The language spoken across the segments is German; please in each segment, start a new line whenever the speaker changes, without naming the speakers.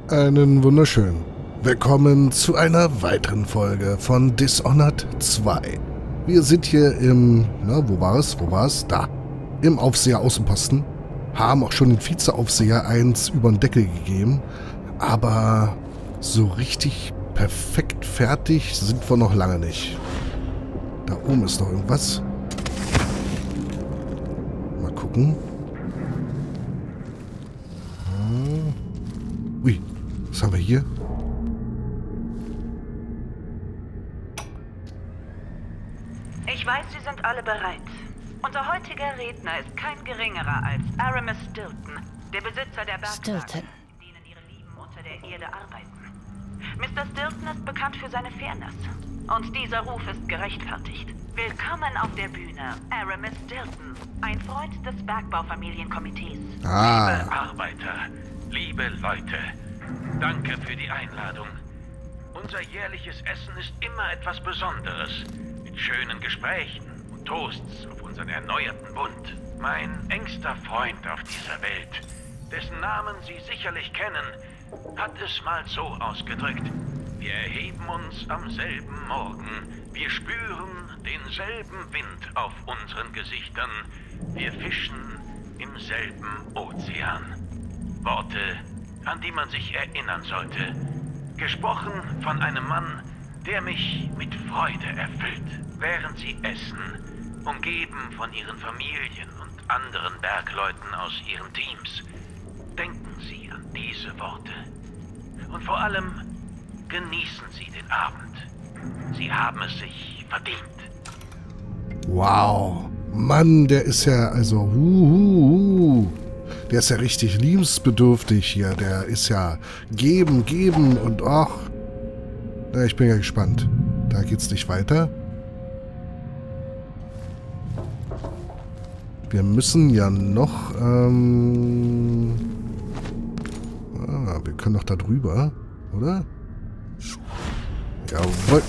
Einen wunderschönen. Willkommen zu einer weiteren Folge von Dishonored 2. Wir sind hier im, wo war es? Da. Im Aufseher-Außenposten. Haben auch schon den Vizeaufseher eins über den Deckel gegeben. Aber so richtig perfekt fertig sind wir noch lange nicht. Da oben ist noch irgendwas. Mal gucken. Ui, was haben wir hier?
Ich weiß, Sie sind alle bereit. Unser heutiger Redner ist kein geringerer als Aramis Stilton, der Besitzer der Bergwerke, in denen Ihre Lieben unter der Erde arbeiten. Mr. Stilton ist bekannt für seine Fairness. Und dieser Ruf ist gerechtfertigt. Willkommen auf der Bühne, Aramis Stilton, ein Freund des Bergbaufamilienkomitees.
Liebe Arbeiter, liebe Leute, danke für die Einladung. Unser jährliches Essen ist immer etwas Besonderes, mit schönen Gesprächen und Toasts auf unseren erneuerten Bund. Mein engster Freund auf dieser Welt, dessen Namen Sie sicherlich kennen, hat es mal so ausgedrückt: Wir erheben uns am selben Morgen, wir spüren denselben Wind auf unseren Gesichtern, wir fischen im selben Ozean. Worte, an die man sich erinnern sollte. Gesprochen von einem Mann, der mich mit Freude erfüllt, während sie essen, umgeben von ihren Familien und anderen Bergleuten aus ihren Teams. Denken Sie an diese Worte. Und vor allem, genießen Sie den Abend. Sie haben es sich verdient.
Wow. Mann, der ist ja, also, der ist ja richtig liebensbedürftig hier. Der ist ja geben und ach. Na, ich bin ja gespannt. Da geht's nicht weiter. Wir müssen ja noch, wir können doch da drüber, oder? Jawohl.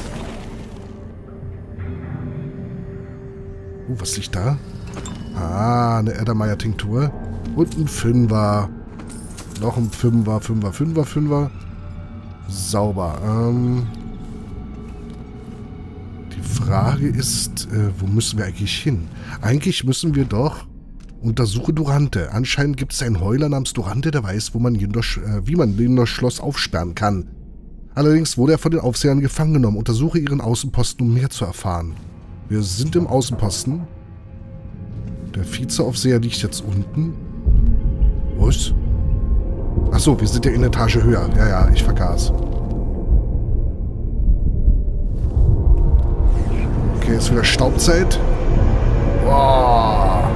Was liegt da? Ah, eine Edermeier-Tinktur. Und ein Fünfer. Noch ein Fünfer. Sauber. Die Frage ist, wo müssen wir eigentlich hin? Eigentlich müssen wir doch untersuche Durante. Anscheinend gibt es einen Heuler namens Durante, der weiß, wie man Lindors Schloss aufsperren kann. Allerdings wurde er von den Aufsehern gefangen genommen. Untersuche ihren Außenposten, um mehr zu erfahren. Wir sind im Außenposten. Der Vizeaufseher liegt jetzt unten. Was? Achso, wir sind ja in der Etage höher. Ja, ich vergaß. Okay, ist wieder Staubzeit. Boah.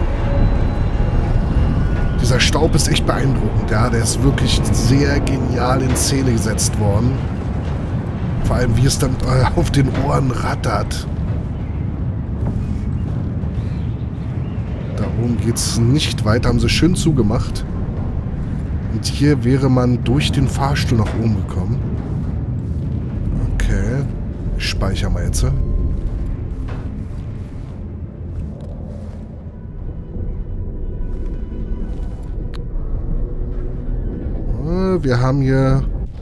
Dieser Staub ist echt beeindruckend. Ja, der ist wirklich sehr genial in Szene gesetzt worden. Vor allem, wie es dann auf den Ohren rattert. Da oben geht es nicht weiter. Haben sie schön zugemacht. Und hier wäre man durch den Fahrstuhl nach oben gekommen. Okay. Speichern wir jetzt. Wir haben hier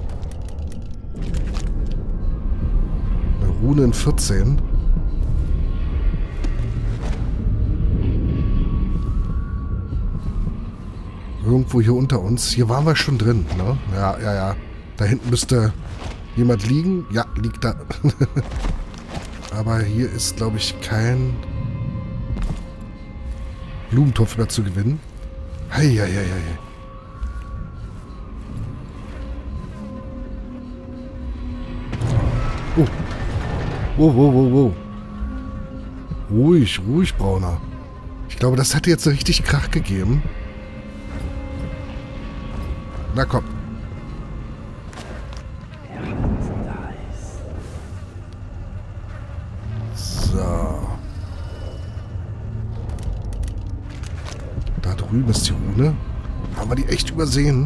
eine Rune in 14. Irgendwo hier unter uns. Hier waren wir schon drin, ne? Ja. Da hinten müsste jemand liegen. Ja, liegt da. Aber hier ist, glaube ich, kein Blumentopf mehr zu gewinnen. Hei. Oh. Ruhig, Brauner. Ich glaube, das hat jetzt richtig Krach gegeben. Na komm. So. Da drüben ist die Rune. Haben wir die echt übersehen?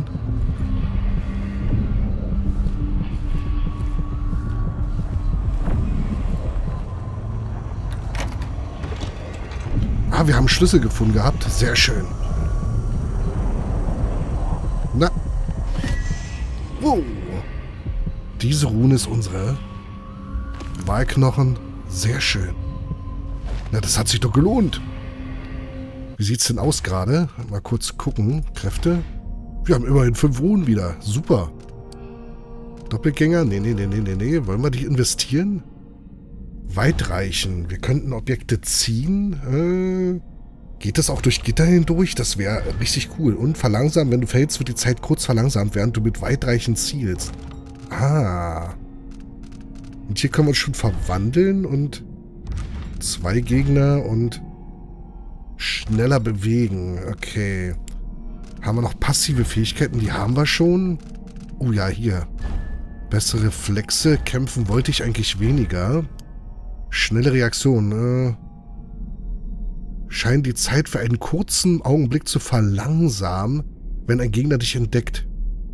Ah, wir haben Schlüssel gefunden gehabt. Sehr schön. Na. Oh. Diese Rune ist unsere. Wahlknochen. Sehr schön. Na, das hat sich doch gelohnt. Wie sieht's denn aus gerade? Mal kurz gucken. Kräfte. Wir haben immerhin 5 Runen wieder. Super. Doppelgänger? Nee. Wollen wir die investieren? Weitreichen. Wir könnten Objekte ziehen. Geht das auch durch Gitter hindurch? Das wäre richtig cool. Und verlangsamen, wenn du fällst, wird die Zeit kurz verlangsamt, während du mit Weitreichen zielst. Ah. Und hier können wir uns schon verwandeln und 2 Gegner und schneller bewegen. Okay. Haben wir noch passive Fähigkeiten? Die haben wir schon. Oh ja, hier. Bessere Reflexe. Kämpfen wollte ich eigentlich weniger. Schnelle Reaktion. Scheint die Zeit für einen kurzen Augenblick zu verlangsamen, wenn ein Gegner dich entdeckt.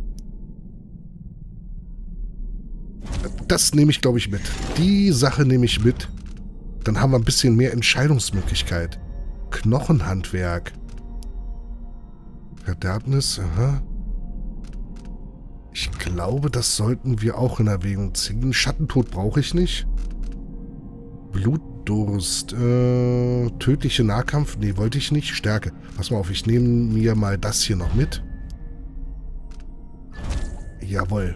Das nehme ich, glaube ich, mit. Die Sache nehme ich mit. Dann haben wir ein bisschen mehr Entscheidungsmöglichkeit. Knochenhandwerk. Verderbnis, aha. Ich glaube, das sollten wir auch in Erwägung ziehen. Schattentod brauche ich nicht. Blutdurst. Tödliche Nahkampf. Nee, wollte ich nicht. Stärke. Pass mal auf, ich nehme mir mal das hier noch mit. Jawohl.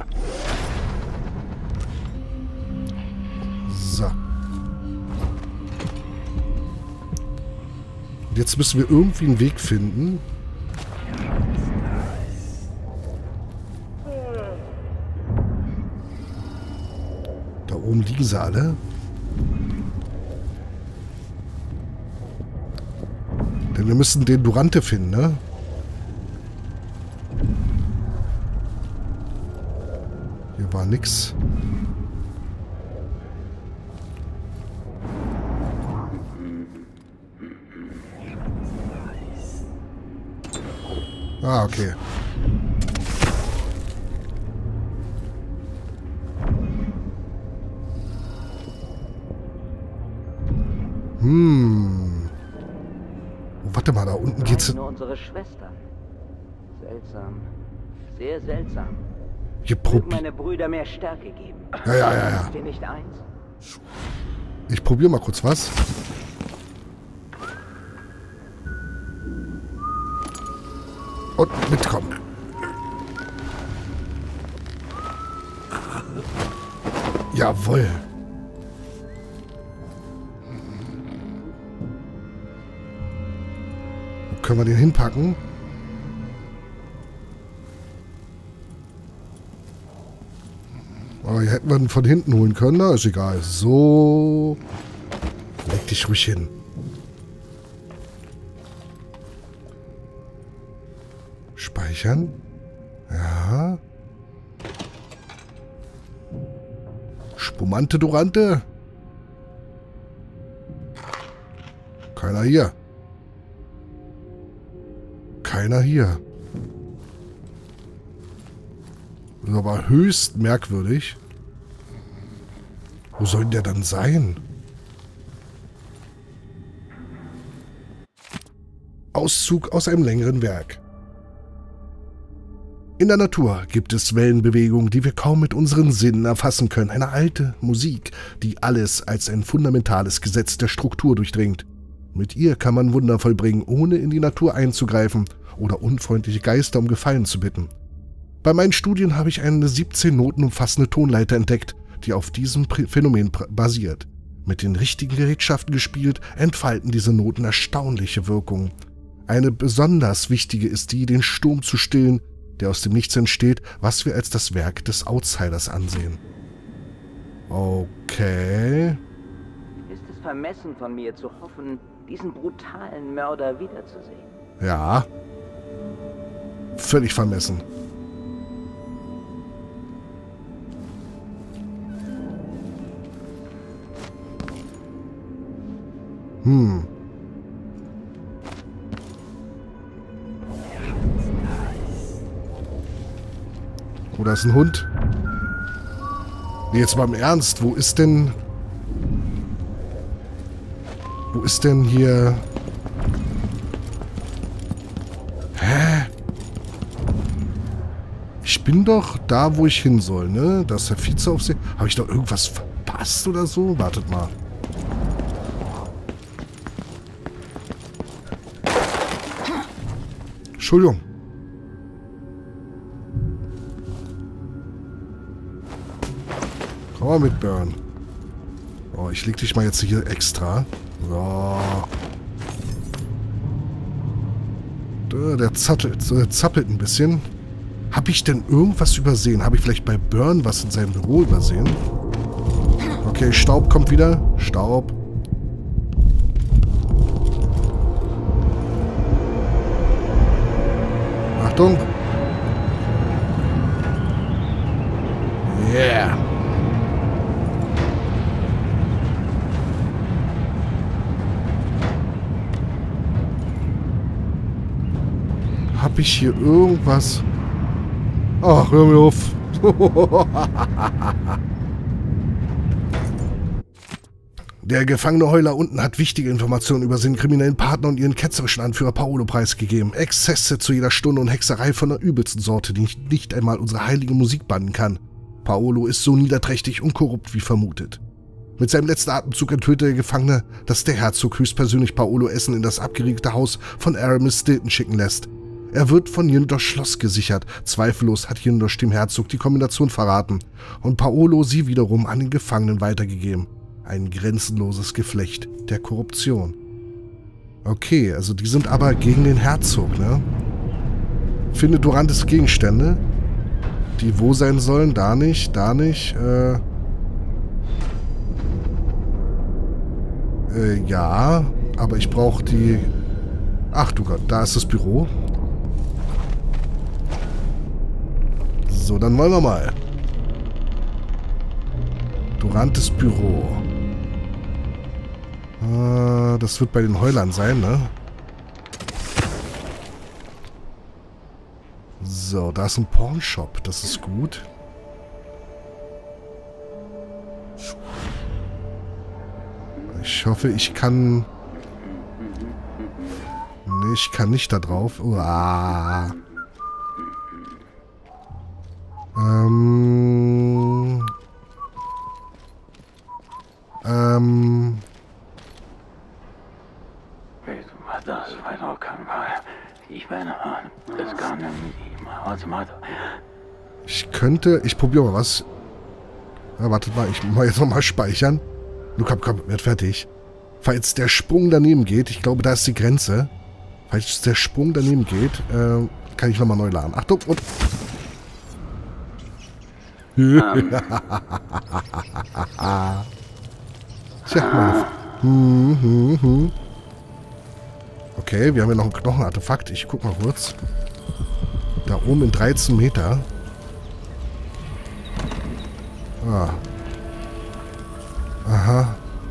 So. Und jetzt müssen wir irgendwie einen Weg finden. Da oben liegen sie alle. Denn wir müssen den Durante finden, ne? Hier war nix. Ah, okay. Oh, warte mal, da unten geht's...
Nur unsere Schwester. Seltsam. Sehr seltsam.
Hier
meine Brüder mehr Stärke geben.
Ja.
Ist dir nicht eins?
Ich probiere mal kurz was. Und mitkommen. Jawohl. Wo können wir den hinpacken? Oh, hier hätten wir ihn von hinten holen können. Na, ist egal. So. Leg dich ruhig hin. Speichern. Ja. Spumante Durante. Keiner hier. Keiner hier. Das ist aber höchst merkwürdig. Wo soll der dann sein? Auszug aus einem längeren Werk. In der Natur gibt es Wellenbewegungen, die wir kaum mit unseren Sinnen erfassen können. Eine alte Musik, die alles als ein fundamentales Gesetz der Struktur durchdringt. Mit ihr kann man Wunder vollbringen, ohne in die Natur einzugreifen oder unfreundliche Geister um Gefallen zu bitten. Bei meinen Studien habe ich eine 17 Noten umfassende Tonleiter entdeckt, die auf diesem Phänomen basiert. Mit den richtigen Gerätschaften gespielt, entfalten diese Noten erstaunliche Wirkungen. Eine besonders wichtige ist die, den Sturm zu stillen, der aus dem Nichts entsteht, was wir als das Werk des Outsiders ansehen. Okay.
Ist es vermessen von mir zu hoffen, diesen brutalen Mörder wiederzusehen?
Ja. Völlig vermessen. Oh, da ist ein Hund. Nee, jetzt mal im Ernst. Wo ist denn hier... bin doch da, wo ich hin soll, ne? Da ist der Vizeaufseher. Habe ich da irgendwas verpasst oder so? Wartet mal. Entschuldigung. Komm mal mit, Burn. Oh, ich leg dich mal jetzt hier extra. So. Der zappelt ein bisschen. Habe ich denn irgendwas übersehen? Habe ich vielleicht bei Burn was in seinem Büro übersehen? Okay, Staub kommt wieder. Staub. Achtung. Yeah. Habe ich hier irgendwas? Ach, hör mir auf. Der gefangene Heuler unten hat wichtige Informationen über seinen kriminellen Partner und ihren ketzerischen Anführer Paolo preisgegeben. Exzesse zu jeder Stunde und Hexerei von der übelsten Sorte, die nicht einmal unsere heilige Musik bannen kann. Paolo ist so niederträchtig und korrupt wie vermutet. Mit seinem letzten Atemzug enthüllte der Gefangene, dass der Herzog höchstpersönlich Paolo Essen in das abgeriegelte Haus von Aramis Stilton schicken lässt. Er wird von Jindosh Schloss gesichert. Zweifellos hat Jindosh dem Herzog die Kombination verraten und Paolo sie wiederum an den Gefangenen weitergegeben. Ein grenzenloses Geflecht der Korruption. Okay, also die sind aber gegen den Herzog, ne? Finde Durantes Gegenstände, die wo sein sollen. Da nicht, da nicht. Ja, aber ich brauche die... Ach du Gott, da ist das Büro. So, dann wollen wir mal. Durantes Büro. Das wird bei den Heulern sein, ne? So, da ist ein Pawnshop. Das ist gut. Ich hoffe, ich kann... Nee, ich kann nicht da drauf. Uah. Ich könnte... Ich probiere mal was. Ja, wartet mal, ich muss jetzt nochmal speichern. Luca, komm, werd fertig. Falls der Sprung daneben geht, ich glaube, da ist die Grenze. Falls der Sprung daneben geht, kann ich nochmal neu laden. Achtung, und... Tja, meine... Okay, wir haben ja noch ein Knochenartefakt. Ich guck mal kurz. Da oben in 13 Meter. Ah. Aha.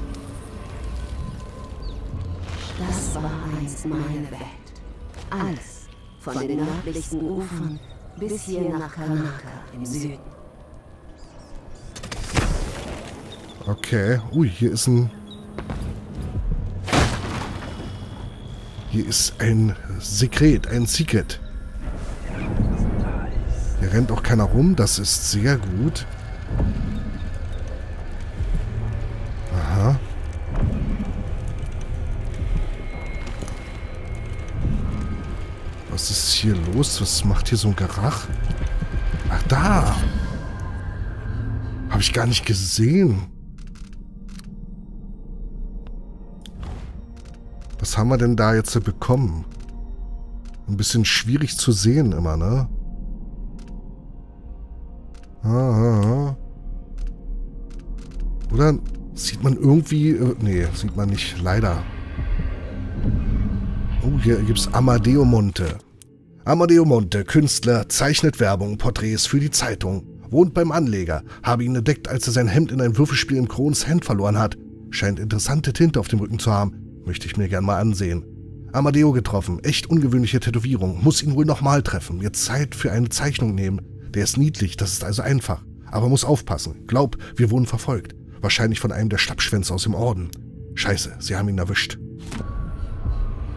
Das war einst meine Welt. Alles. Von den nördlichsten Ufern bis hier nach Kanaka im Süden.
Okay. Ui, hier ist ein... Hier ist ein Sekret, ein Secret. Hier rennt auch keiner rum, das ist sehr gut. Aha. Was ist hier los? Was macht hier so ein Gerach? Ach, da! Habe ich gar nicht gesehen. Was haben wir denn da jetzt bekommen? Ein bisschen schwierig zu sehen immer, ne? Oder sieht man irgendwie... nee, sieht man nicht. Leider. Oh, hier gibt's Amadeo Monte. Amadeo Monte, Künstler, zeichnet Werbung, Porträts für die Zeitung. Wohnt beim Anleger. Habe ihn entdeckt, als er sein Hemd in ein Würfelspiel im Krons Hand verloren hat. Scheint interessante Tinte auf dem Rücken zu haben. Möchte ich mir gern mal ansehen. Amadeo getroffen. Echt ungewöhnliche Tätowierung. Muss ihn wohl nochmal treffen. Jetzt Zeit für eine Zeichnung nehmen. Der ist niedlich, das ist also einfach. Aber muss aufpassen. Glaub, wir wurden verfolgt. Wahrscheinlich von einem der Schlappschwänze aus dem Orden. Scheiße, sie haben ihn erwischt.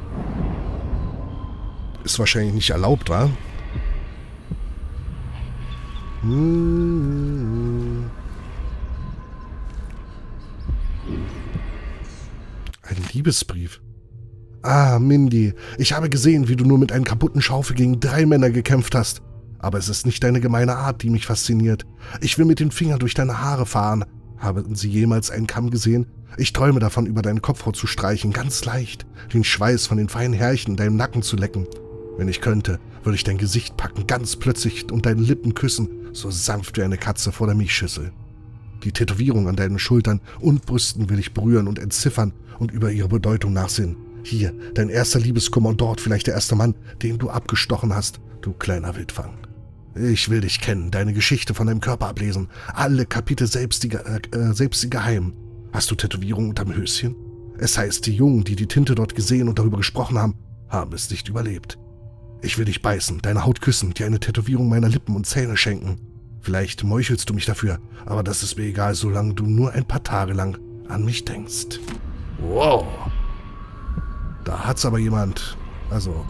Ist wahrscheinlich nicht erlaubt, wa? Ein Liebesbrief. Ah, Mindy, ich habe gesehen, wie du nur mit einer kaputten Schaufel gegen 3 Männer gekämpft hast. Aber es ist nicht deine gemeine Art, die mich fasziniert. Ich will mit den Fingern durch deine Haare fahren. Haben Sie jemals einen Kamm gesehen? Ich träume davon, über deine Kopfhaut zu streichen, ganz leicht, den Schweiß von den feinen Härchen in deinem Nacken zu lecken. Wenn ich könnte, würde ich dein Gesicht packen, ganz plötzlich und deine Lippen küssen, so sanft wie eine Katze vor der Milchschüssel. Die Tätowierung an deinen Schultern und Brüsten will ich berühren und entziffern und über ihre Bedeutung nachsinnen. Hier, dein erster Liebeskummer und dort vielleicht der erste Mann, den du abgestochen hast, du kleiner Wildfang. Ich will dich kennen, deine Geschichte von deinem Körper ablesen, alle Kapitel selbst die Geheimen. Hast du Tätowierungen unterm Höschen? Es heißt, die Jungen, die die Tinte dort gesehen und darüber gesprochen haben, haben es nicht überlebt. Ich will dich beißen, deine Haut küssen, dir eine Tätowierung meiner Lippen und Zähne schenken. Vielleicht meuchelst du mich dafür, aber das ist mir egal, solange du nur ein paar Tage lang an mich denkst. Wow. Da hat's aber jemand, also...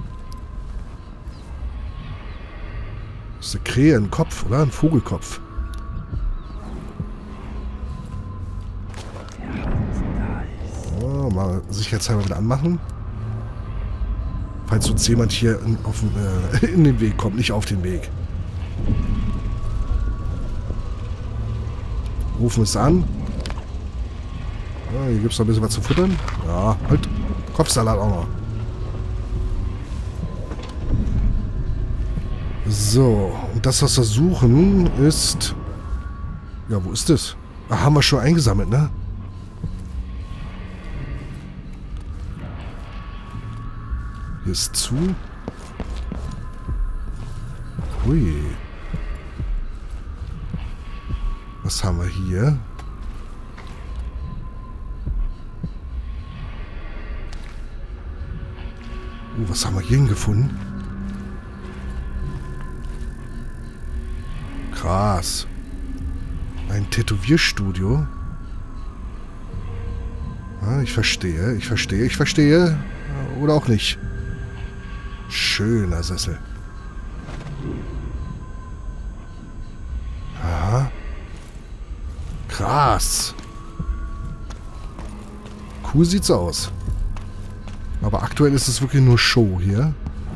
Das ist eine Krähe, ein Kopf, oder? Ein Vogelkopf. Oh, mal sicherheitshalber wieder anmachen. Falls uns jemand hier in den Weg kommt, nicht auf den Weg. Rufen wir es an. Ja, hier gibt es noch ein bisschen was zu futtern. Ja, halt. Kopfsalat auch noch. So, und das, was wir suchen, ist... Ja, wo ist das? Ah, haben wir schon eingesammelt, ne? Hier ist zu. Hui. Was haben wir hier? Was haben wir hier gefunden? Krass. Ein Tätowierstudio. Ah, ich verstehe. Oder auch nicht. Schöner Sessel. Aha. Krass. Cool sieht's aus. Aber aktuell ist es wirklich nur Show hier.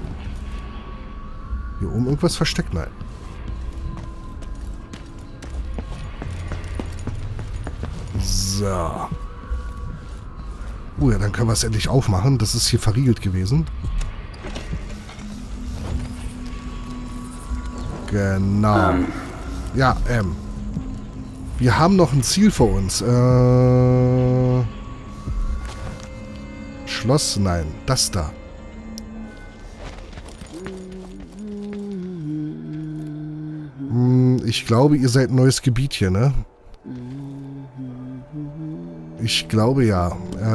Hier oben irgendwas versteckt? Nein. So. Ja, dann können wir es endlich aufmachen. Das ist hier verriegelt gewesen. Genau. Ja, wir haben noch ein Ziel vor uns. Schloss? Nein. Das da. Ich glaube, ihr seid ein neues Gebiet hier, ne? Ich glaube ja.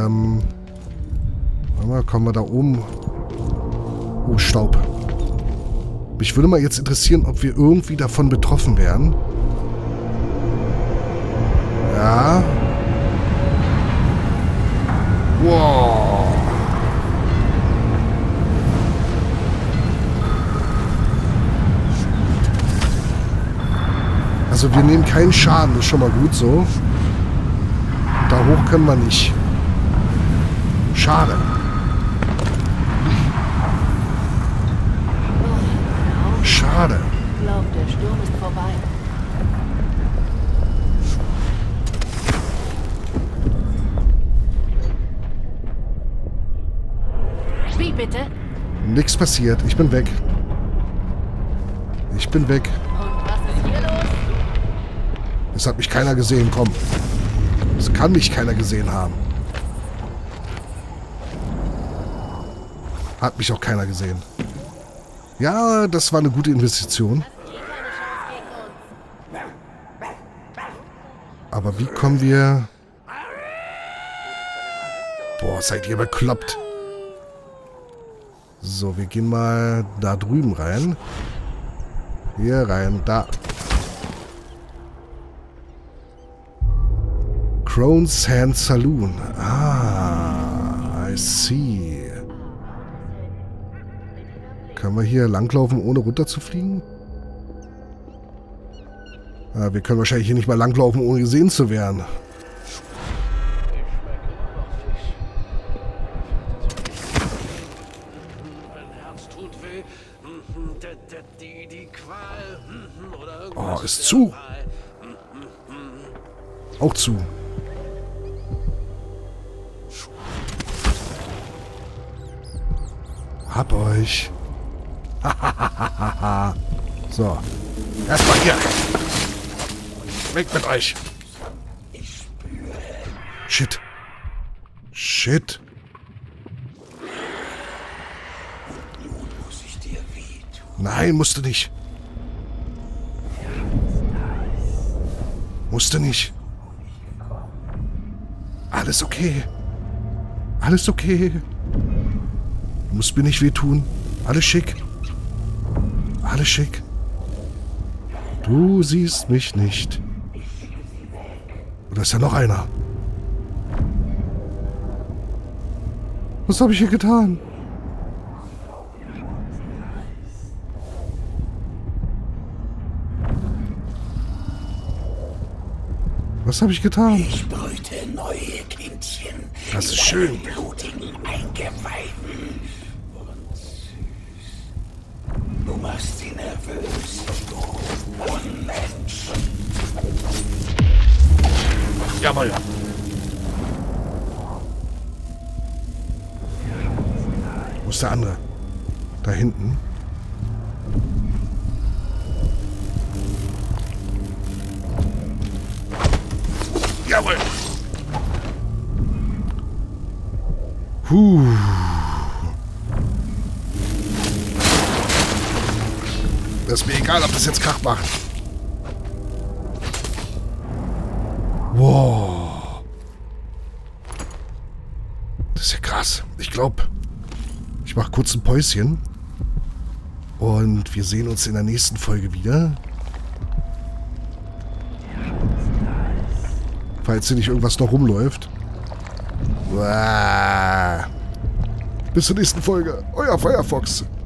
Kommen wir da oben. Oh, Staub. Mich würde mal jetzt interessieren, ob wir irgendwie davon betroffen wären. Ja. Wow. Also wir nehmen keinen Schaden, das ist schon mal gut so. Da hoch können wir nicht. Schade. Schade.
Ich glaube, der Sturm ist vorbei. Wie bitte?
Nix passiert. Ich bin weg. Ich bin weg.
Und was ist hier los?
Es hat mich keiner gesehen. Komm. Es kann mich keiner gesehen haben. Hat mich auch keiner gesehen. Ja, das war eine gute Investition. Aber wie kommen wir... Boah, seid ihr bekloppt. So, wir gehen mal da drüben rein. Hier rein, da. Crown's Sand Saloon. Ah, I see. Können wir hier langlaufen, ohne runterzufliegen? Ja, wir können wahrscheinlich hier nicht mal langlaufen, ohne gesehen zu werden. Oh, ist zu. Auch zu. Hab euch. So. Erstmal hier. Weg mit euch. Shit. Shit. Nein, musst du nicht. Musste nicht. Alles okay. Alles okay. Du musst mir nicht wehtun. Alles schick. Alles schick. Du siehst mich nicht. Oder ist ja noch einer? Was habe ich hier getan? Was habe ich getan?
Ich brüte neue Kindchen.
Das ist schön.
Blutigen Eingeweiden. Und süß. Du machst sie nervös, du Unmensch.
Jawohl. Wo ist der andere? Da hinten. Jawohl. Das ist mir egal, ob das jetzt Krach macht. Wow. Das ist ja krass. Ich glaube, ich mache kurz ein Päuschen. Und wir sehen uns in der nächsten Folge wieder. Falls hier nicht irgendwas noch rumläuft. Uah. Bis zur nächsten Folge. Euer Firefox.